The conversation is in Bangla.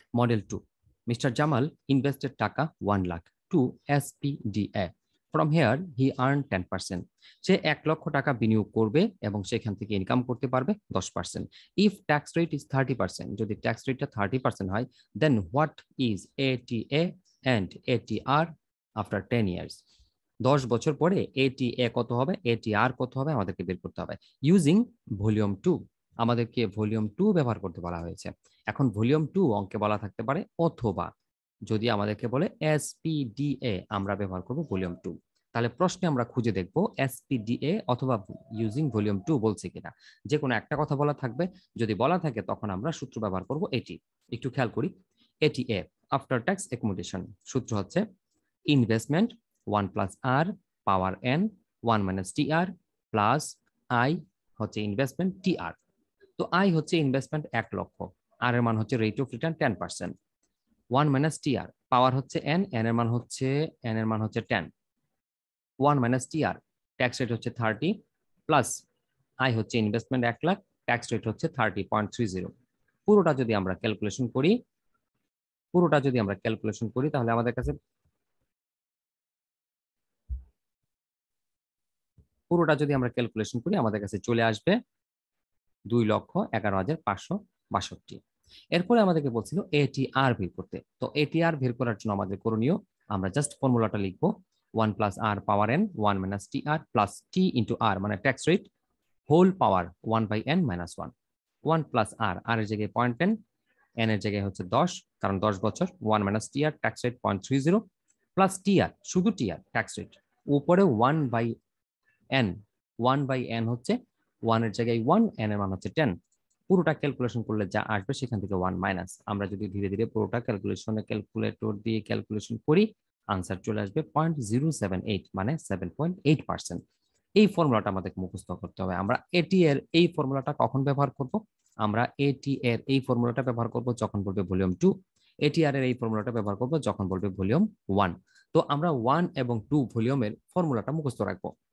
মডেল 2, মিস্টার জামাল ইনভেস্টেড টাকা 1 lakh to SPDA. From here he earn 10%. সে 1 লক্ষ টাকা বিনিয়োগ করবে এবং সেখান থেকে ইনকাম করতে পারবে 10%. ইফ ট্যাক্স রেট ইজ 30%, যদি ট্যাক্স রেটটা 30% হয়, then what is ATA and ATR after 10 years? 10 বছর পরে ATA কত হবে, ATR কত হবে আমাদেরকে বের করতে হবে ইউজিং ভলিউম 2। আমাদেরকে ভলিউম 2 ব্যবহার করতে বলা হয়েছে। এখন ভলিউম 2 অঙ্কে বলা থাকতে পারে অথবা, যদি আমাদেরকে বলে SPDA আমরা ব্যবহার করব ভলিউম 2। তাহলে প্রশ্নে আমরা খুঁজে দেখব SPDA অথবা ইউজিং ভলিউম 2 বলছে কিনা। যে কোনো একটা কথা বলা থাকবে, যদি বলা থাকে তখন আমরা সূত্র ব্যবহার করব এটি। একটু খেয়াল করি, ATA আফটার ট্যাক্স অ্যাকোমোডেশন, সূত্র হচ্ছে investment 1 plus R power n 1 minus TR plus I হচ্ছে ইনভেস্টমেন্ট TR। তো আই হচ্ছে ইনভেস্টমেন্ট 1 লক্ষ, আর এর মান হচ্ছে rate of return 10%, 1 minus TR power হচ্ছে n, n এর মান হচ্ছে 10, 1 মাইনাস TR ট্যাক্স রেট হচ্ছে 30 প্লাস আই হচ্ছে ইনভেস্টমেন্ট 1 লাখ, ট্যাক্স রেট হচ্ছে 30.30। পুরোটা যদি আমরা ক্যালকুলেশন করি তাহলে আমাদের কাছে চলে আসবে 2,11,562। এরপরে আমাদেরকে বলছিল ATR বের করতে। তো ATR বের করার জন্য আমাদের করণীয়, আমরা জাস্ট ফর্মুলাটা লিখবো 1 plus R power n 1 minus TR plus T into R মানে tax rate whole power 1 by n minus 1। 1 plus R, R এর জায়গায় 0.10, n এর জায়গায় হচ্ছে 10 কারণ 10 বছর, 1 minus TR tax rate 0.30 plus TR শুধু TR ট্যাক্স রেট উপরে 1 বাই n, 1 বাই n হচ্ছে 1 এর জায়গায় 1, n এর মান হচ্ছে 10। পুরোটা ক্যালকুলেশন করলে যা আসবে সেখান থেকে 1 মাইনাস, আমরা যদি ধীরে ধীরে পুরোটা ক্যালকুলেটর দিয়ে ক্যালকুলেশন করি, আনসার চলে আসবে 0.078 মানে 7.8%। এই ফর্মুলাটা আমাদের মুখস্থ করতে হবে। আমরা এটি এর এই ফর্মুলাটা কখন ব্যবহার করব? আমরা এটি এর এই ফর্মুলাটা ব্যবহার করব যখন বলবে ভলিউম 2, এটিআর এর এই ফর্মুলাটা ব্যবহার করব যখন বলবে ভলিউম 1। তো আমরা 1 এবং 2 ভলিউমের ফর্মুলাটা মুখস্থ রাখবো।